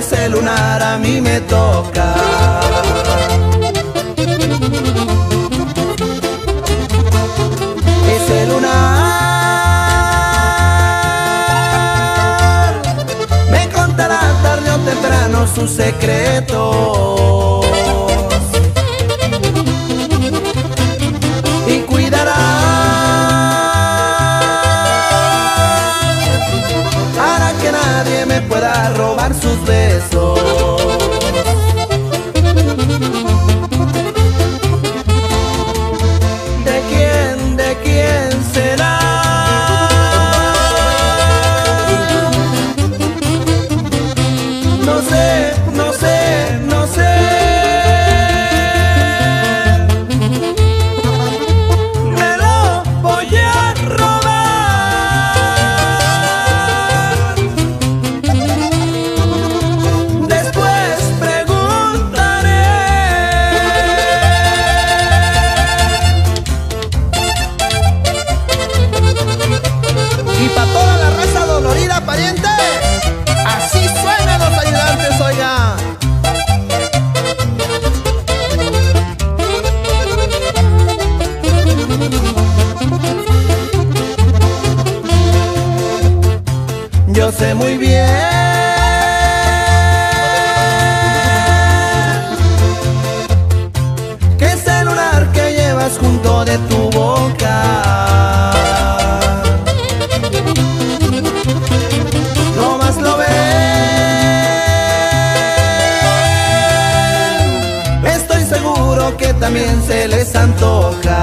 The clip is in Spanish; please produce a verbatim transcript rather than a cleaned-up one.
ese lunar a mí me toca. Ese lunar me contará tarde o temprano sus secretos y cuidará para que nadie me pueda robar sus besos. ¿De quién, de quién será? No sé, no sé, no sé. Me lo voy a robar. Después preguntaré. Y pa' toda la raza dolorida, pariente, así suenan los ayudantes, oiga. Yo sé muy bien que ese lunar que llevas junto de tu boca no más lo ven. Estoy seguro que también se les antoja.